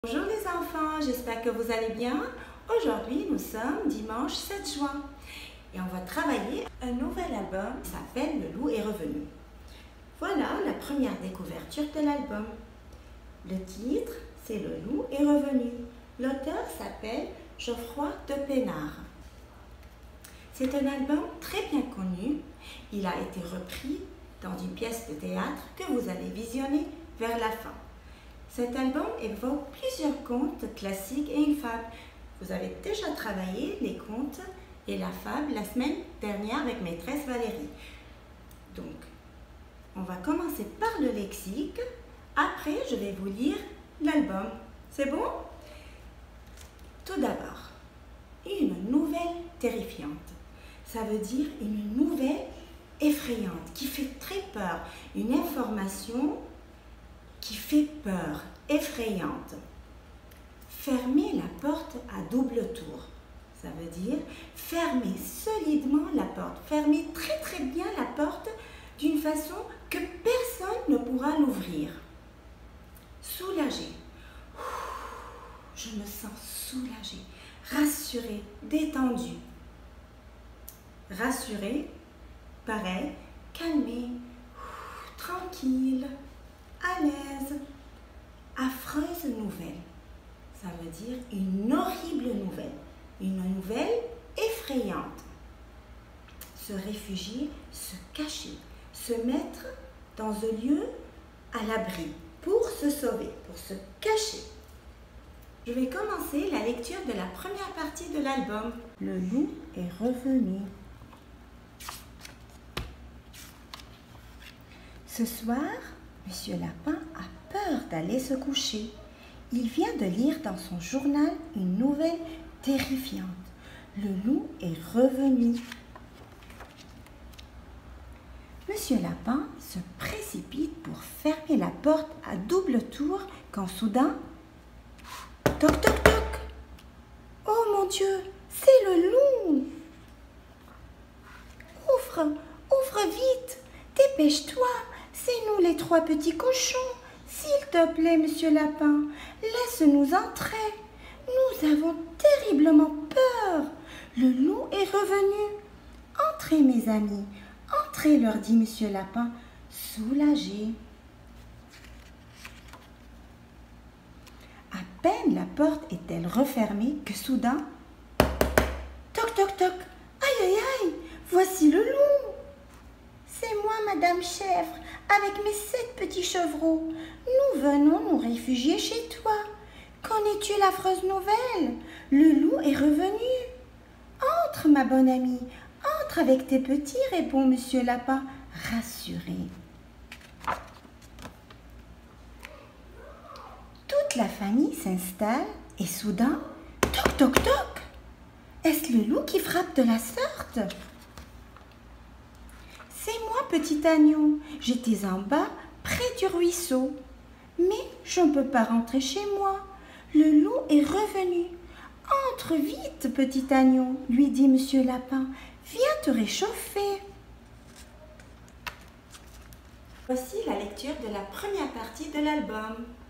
Bonjour les enfants, j'espère que vous allez bien. Aujourd'hui, nous sommes dimanche 7 juin et on va travailler un nouvel album qui s'appelle Le loup est revenu. Voilà la première découverture de l'album. Le titre, c'est Le loup est revenu. L'auteur s'appelle Geoffroy de Pénard. C'est un album très bien connu. Il a été repris dans une pièce de théâtre que vous allez visionner vers la fin. Cet album évoque plusieurs contes classiques et une fable. Vous avez déjà travaillé les contes et la fable la semaine dernière avec maîtresse Valérie. Donc, on va commencer par le lexique. Après, je vais vous lire l'album. C'est bon? Tout d'abord, une nouvelle terrifiante. Ça veut dire une nouvelle effrayante qui fait très peur. Une information qui fait peur, effrayante. Fermez la porte à double tour. Ça veut dire fermez solidement la porte. Fermez très bien la porte d'une façon que personne ne pourra l'ouvrir. Soulagé. Je me sens soulagée, rassurée, détendue. Rassurée, pareil, calmée, tranquille, à l'aise. Affreuse nouvelle, ça veut dire une horrible nouvelle, une nouvelle effrayante. Se réfugier, se cacher, se mettre dans un lieu à l'abri pour se sauver, pour se cacher. Je vais commencer la lecture de la première partie de l'album. Le loup est revenu. Ce soir, Monsieur Lapin a peur d'aller se coucher. Il vient de lire dans son journal une nouvelle terrifiante. Le loup est revenu. Monsieur Lapin se précipite pour fermer la porte à double tour quand soudain... Toc toc toc! Oh mon Dieu, c'est le loup! Ouvre, ouvre vite! Dépêche-toi! C'est nous les trois petits cochons. S'il te plaît, Monsieur Lapin, laisse-nous entrer. Nous avons terriblement peur. Le loup est revenu. Entrez, mes amis. Entrez, leur dit Monsieur Lapin, soulagé. À peine la porte est-elle refermée que soudain... Toc, toc, toc. Aïe, aïe, aïe. Voici le loup. C'est moi, Madame Chèvre, avec mes 7 petits chevreaux. Nous venons nous réfugier chez toi. Connais-tu l'affreuse nouvelle? Le loup est revenu. Entre, ma bonne amie, entre avec tes petits, répond Monsieur Lapin, rassuré. Toute la famille s'installe et soudain, toc, toc, toc. Est-ce le loup qui frappe de la sorte? C'est moi, petit agneau. J'étais en bas, près du ruisseau. Mais je ne peux pas rentrer chez moi. Le loup est revenu. Entre vite, petit agneau, lui dit Monsieur Lapin. Viens te réchauffer. Voici la lecture de la première partie de l'album.